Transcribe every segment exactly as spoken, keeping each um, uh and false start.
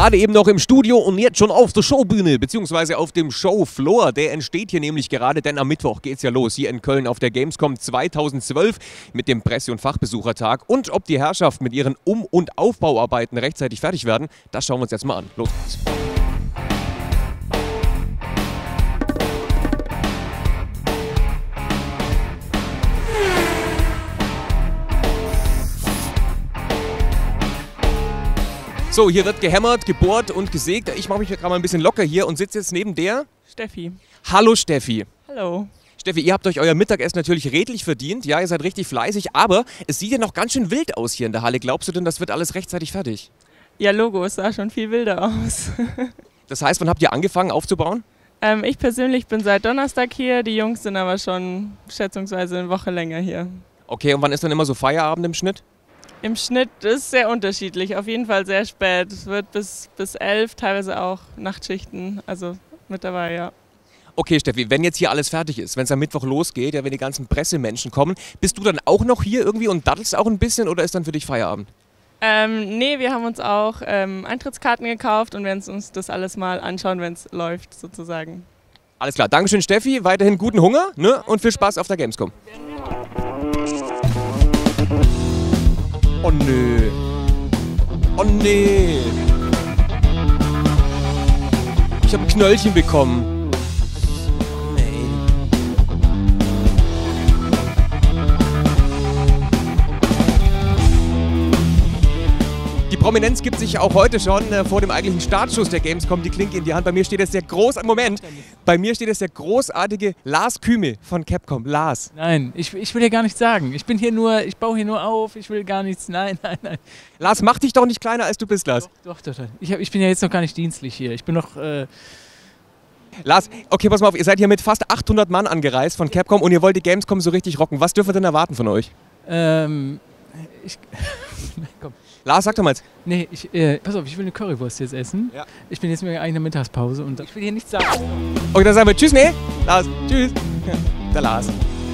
Gerade eben noch im Studio und jetzt schon auf der Showbühne, beziehungsweise auf dem Showfloor. Der entsteht hier nämlich gerade, denn am Mittwoch geht es ja los, hier in Köln auf der Gamescom zweitausendzwölf mit dem Presse- und Fachbesuchertag. Und ob die Herrschaften mit ihren Um- und Aufbauarbeiten rechtzeitig fertig werden, das schauen wir uns jetzt mal an. Los geht's. So, hier wird gehämmert, gebohrt und gesägt. Ich mache mich gerade mal ein bisschen locker hier und sitze jetzt neben der Steffi. Hallo Steffi. Hallo. Steffi, ihr habt euch euer Mittagessen natürlich redlich verdient. Ja, ihr seid richtig fleißig, aber es sieht ja noch ganz schön wild aus hier in der Halle. Glaubst du denn, das wird alles rechtzeitig fertig? Ja, Logo, es sah schon viel wilder aus. Das heißt, wann habt ihr angefangen aufzubauen? ähm, ich persönlich bin seit Donnerstag hier, die Jungs sind aber schon schätzungsweise eine Woche länger hier. Okay, und wann ist dann immer so Feierabend im Schnitt? Im Schnitt ist es sehr unterschiedlich, auf jeden Fall sehr spät. Es wird bis, bis elf, teilweise auch Nachtschichten, also mit dabei, ja. Okay, Steffi, wenn jetzt hier alles fertig ist, wenn es am Mittwoch losgeht, ja, wenn die ganzen Pressemenschen kommen, bist du dann auch noch hier irgendwie und daddelst auch ein bisschen oder ist dann für dich Feierabend? Ähm, nee, wir haben uns auch ähm, Eintrittskarten gekauft und werden uns das alles mal anschauen, wenn es läuft, sozusagen. Alles klar, Dankeschön Steffi, weiterhin guten Hunger, ne, und viel Spaß auf der Gamescom. Oh nö. Oh nee. Ich habe ein Knöllchen bekommen. Nee. Die Prominenz gibt sich auch heute schon äh, vor dem eigentlichen Startschuss der Gamescom die Klinke in die Hand. Bei mir steht jetzt der groß Moment. Bei mir steht jetzt der großartige Lars Küme von Capcom. Lars. Nein, ich, ich will dir gar nichts sagen. Ich bin hier nur, ich baue hier nur auf, ich will gar nichts. Nein, nein, nein. Lars, mach dich doch nicht kleiner, als du bist, Lars. Doch, doch, doch. Ich, hab, ich bin ja jetzt noch gar nicht dienstlich hier. Ich bin noch... Äh Lars, okay, pass mal auf, ihr seid hier mit fast achthundert Mann angereist von Capcom und ihr wollt die Gamescom so richtig rocken. Was dürfen wir denn erwarten von euch? Ähm... Ich... Komm. Lars, sag doch mal jetzt. Nee, ich, äh, pass auf, ich will eine Currywurst jetzt essen. Ja. Ich bin jetzt mit einer Mittagspause und ich will hier nichts sagen. Okay, dann sagen wir Tschüss, nee? Lars, tschüss. Ja, der Lars.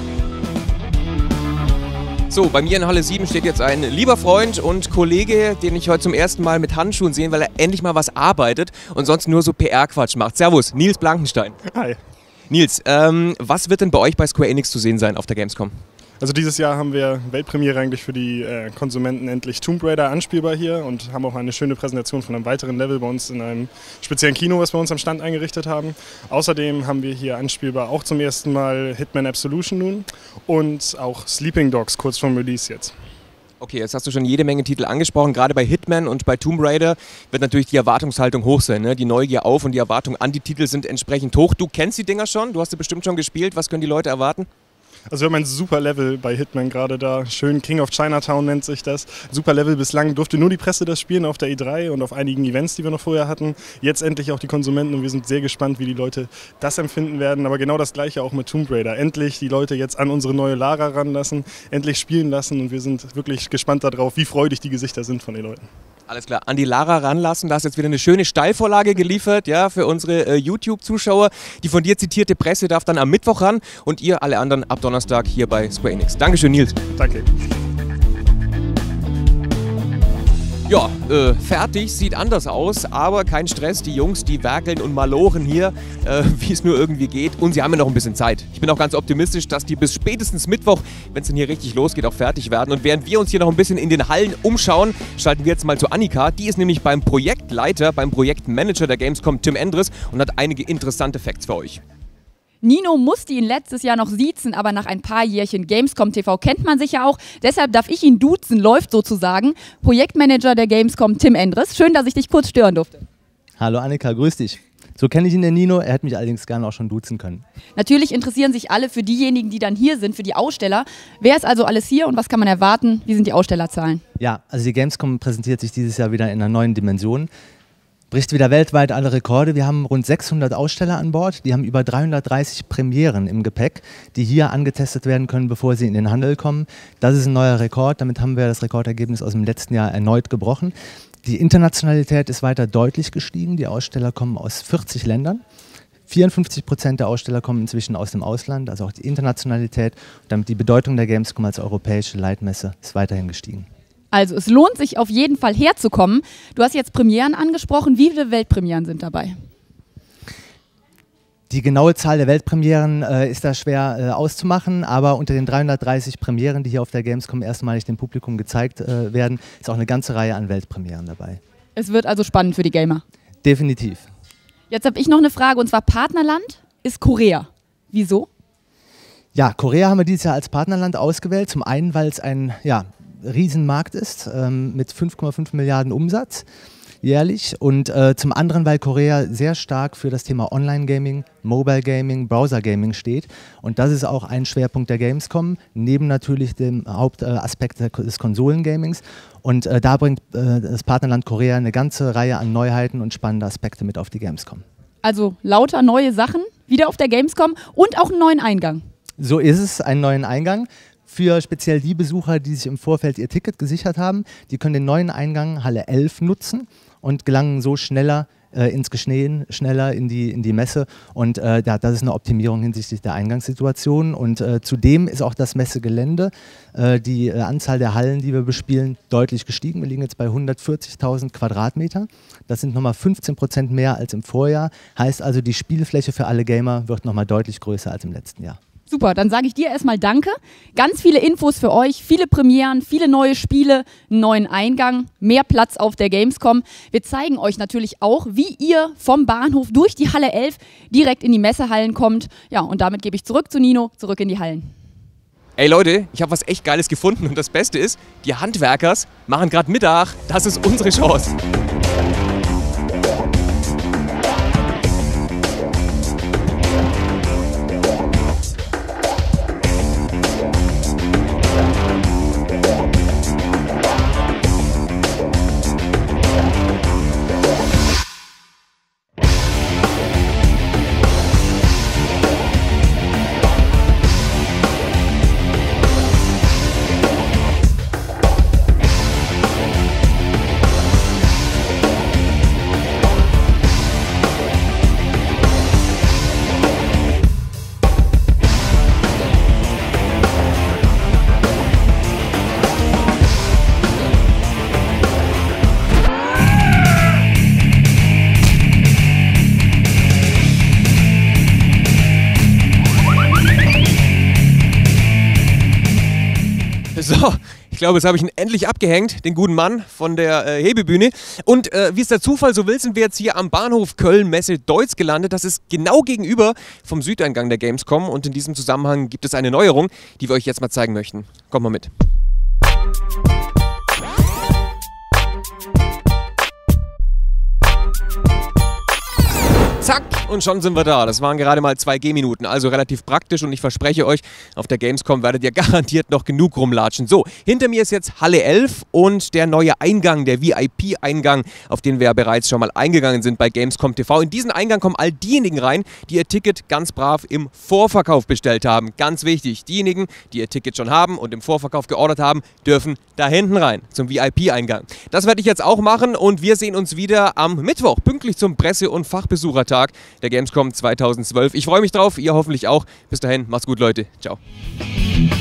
So, bei mir in Halle sieben steht jetzt ein lieber Freund und Kollege, den ich heute zum ersten Mal mit Handschuhen sehe, weil er endlich mal was arbeitet und sonst nur so P R-Quatsch macht. Servus, Nils Blankenstein. Hi. Nils, ähm, was wird denn bei euch bei Square Enix zu sehen sein auf der Gamescom? Also dieses Jahr haben wir Weltpremiere eigentlich für die äh, Konsumenten endlich Tomb Raider anspielbar hier und haben auch eine schöne Präsentation von einem weiteren Level bei uns in einem speziellen Kino, was wir uns am Stand eingerichtet haben. Außerdem haben wir hier anspielbar auch zum ersten Mal Hitman Absolution nun und auch Sleeping Dogs kurz vorm Release jetzt. Okay, jetzt hast du schon jede Menge Titel angesprochen. Gerade bei Hitman und bei Tomb Raider wird natürlich die Erwartungshaltung hoch sein. Ne? Die Neugier auf und die Erwartung an die Titel sind entsprechend hoch. Du kennst die Dinger schon, du hast sie bestimmt schon gespielt. Was können die Leute erwarten? Also wir haben ein super Level bei Hitman gerade da, schön King of Chinatown nennt sich das. Super Level, bislang durfte nur die Presse das spielen auf der E drei und auf einigen Events, die wir noch vorher hatten. Jetzt endlich auch die Konsumenten und wir sind sehr gespannt, wie die Leute das empfinden werden. Aber genau das gleiche auch mit Tomb Raider. Endlich die Leute jetzt an unsere neue Lara ranlassen, endlich spielen lassen und wir sind wirklich gespannt darauf, wie freudig die Gesichter sind von den Leuten. Alles klar, an die Lara ranlassen. Da hast jetzt wieder eine schöne Steilvorlage geliefert, ja, für unsere äh, YouTube-Zuschauer. Die von dir zitierte Presse darf dann am Mittwoch ran und ihr alle anderen ab Donnerstag hier bei Square Enix. Dankeschön, Nils. Danke. Ja, äh, fertig, sieht anders aus, aber kein Stress. Die Jungs, die werkeln und malochen hier, äh, wie es nur irgendwie geht. Und sie haben ja noch ein bisschen Zeit. Ich bin auch ganz optimistisch, dass die bis spätestens Mittwoch, wenn es dann hier richtig losgeht, auch fertig werden. Und während wir uns hier noch ein bisschen in den Hallen umschauen, schalten wir jetzt mal zu Annika. Die ist nämlich beim Projektleiter, beim Projektmanager der Gamescom, Tim Endres, und hat einige interessante Facts für euch. Nino musste ihn letztes Jahr noch siezen, aber nach ein paar Jährchen Gamescom T V kennt man sich ja auch. Deshalb darf ich ihn duzen, läuft sozusagen. Projektmanager der Gamescom, Tim Endres. Schön, dass ich dich kurz stören durfte. Hallo Annika, grüß dich. So kenne ich ihn, den Nino. Er hätte mich allerdings gerne auch schon duzen können. Natürlich interessieren sich alle für diejenigen, die dann hier sind, für die Aussteller. Wer ist also alles hier und was kann man erwarten? Wie sind die Ausstellerzahlen? Ja, also die Gamescom präsentiert sich dieses Jahr wieder in einer neuen Dimension. Bricht wieder weltweit alle Rekorde. Wir haben rund sechshundert Aussteller an Bord. Die haben über dreihundertdreißig Premieren im Gepäck, die hier angetestet werden können, bevor sie in den Handel kommen. Das ist ein neuer Rekord. Damit haben wir das Rekordergebnis aus dem letzten Jahr erneut gebrochen. Die Internationalität ist weiter deutlich gestiegen. Die Aussteller kommen aus vierzig Ländern. vierundfünfzig Prozent der Aussteller kommen inzwischen aus dem Ausland. Also auch die Internationalität und damit die Bedeutung der Gamescom als europäische Leitmesse ist weiterhin gestiegen. Also es lohnt sich auf jeden Fall herzukommen. Du hast jetzt Premieren angesprochen. Wie viele Weltpremieren sind dabei? Die genaue Zahl der Weltpremieren äh, ist da schwer äh, auszumachen, aber unter den dreihundertdreißig Premieren, die hier auf der Gamescom erstmalig dem Publikum gezeigt äh, werden, ist auch eine ganze Reihe an Weltpremieren dabei. Es wird also spannend für die Gamer. Definitiv. Jetzt habe ich noch eine Frage, und zwar Partnerland ist Korea. Wieso? Ja, Korea haben wir dieses Jahr als Partnerland ausgewählt. Zum einen, weil es ein ja, Riesenmarkt ist ähm, mit fünf Komma fünf Milliarden Umsatz jährlich, und äh, zum anderen, weil Korea sehr stark für das Thema Online-Gaming, Mobile-Gaming, Browser-Gaming steht, und das ist auch ein Schwerpunkt der Gamescom, neben natürlich dem Hauptaspekt äh, des Konsolengamings, und äh, da bringt äh, das Partnerland Korea eine ganze Reihe an Neuheiten und spannende Aspekte mit auf die Gamescom. Also lauter neue Sachen wieder auf der Gamescom und auch einen neuen Eingang. So ist es, einen neuen Eingang. Für speziell die Besucher, die sich im Vorfeld ihr Ticket gesichert haben, die können den neuen Eingang Halle elf nutzen und gelangen so schneller äh, ins Geschehen, schneller in die, in die Messe, und äh, ja, das ist eine Optimierung hinsichtlich der Eingangssituation, und äh, zudem ist auch das Messegelände, äh, die äh, Anzahl der Hallen, die wir bespielen, deutlich gestiegen. Wir liegen jetzt bei hundertvierzigtausend Quadratmeter. Das sind nochmal fünfzehn Prozent mehr als im Vorjahr, heißt also, die Spielfläche für alle Gamer wird nochmal deutlich größer als im letzten Jahr. Super, dann sage ich dir erstmal Danke. Ganz viele Infos für euch, viele Premieren, viele neue Spiele, einen neuen Eingang, mehr Platz auf der Gamescom. Wir zeigen euch natürlich auch, wie ihr vom Bahnhof durch die Halle elf direkt in die Messehallen kommt. Ja, und damit gebe ich zurück zu Nino, zurück in die Hallen. Ey Leute, ich habe was echt Geiles gefunden, und das Beste ist, die Handwerkers machen gerade Mittag. Das ist unsere Chance. So, ich glaube, jetzt habe ich ihn endlich abgehängt, den guten Mann von der äh, Hebebühne. Und äh, wie es der Zufall so will, sind wir jetzt hier am Bahnhof Köln-Messe-Deutz gelandet. Das ist genau gegenüber vom Südeingang der Gamescom. Und in diesem Zusammenhang gibt es eine Neuerung, die wir euch jetzt mal zeigen möchten. Kommt mal mit. Zack, und schon sind wir da. Das waren gerade mal zwei Gehminuten, also relativ praktisch, und ich verspreche euch, auf der Gamescom werdet ihr garantiert noch genug rumlatschen. So, hinter mir ist jetzt Halle elf und der neue Eingang, der V I P-Eingang, auf den wir ja bereits schon mal eingegangen sind bei Gamescom T V. In diesen Eingang kommen all diejenigen rein, die ihr Ticket ganz brav im Vorverkauf bestellt haben. Ganz wichtig, diejenigen, die ihr Ticket schon haben und im Vorverkauf geordert haben, dürfen da hinten rein, zum V I P-Eingang. Das werde ich jetzt auch machen, und wir sehen uns wieder am Mittwoch, pünktlich zum Presse- und Fachbesuchertag der Gamescom zweitausendzwölf. Ich freue mich drauf, ihr hoffentlich auch. Bis dahin, macht's gut, Leute. Ciao.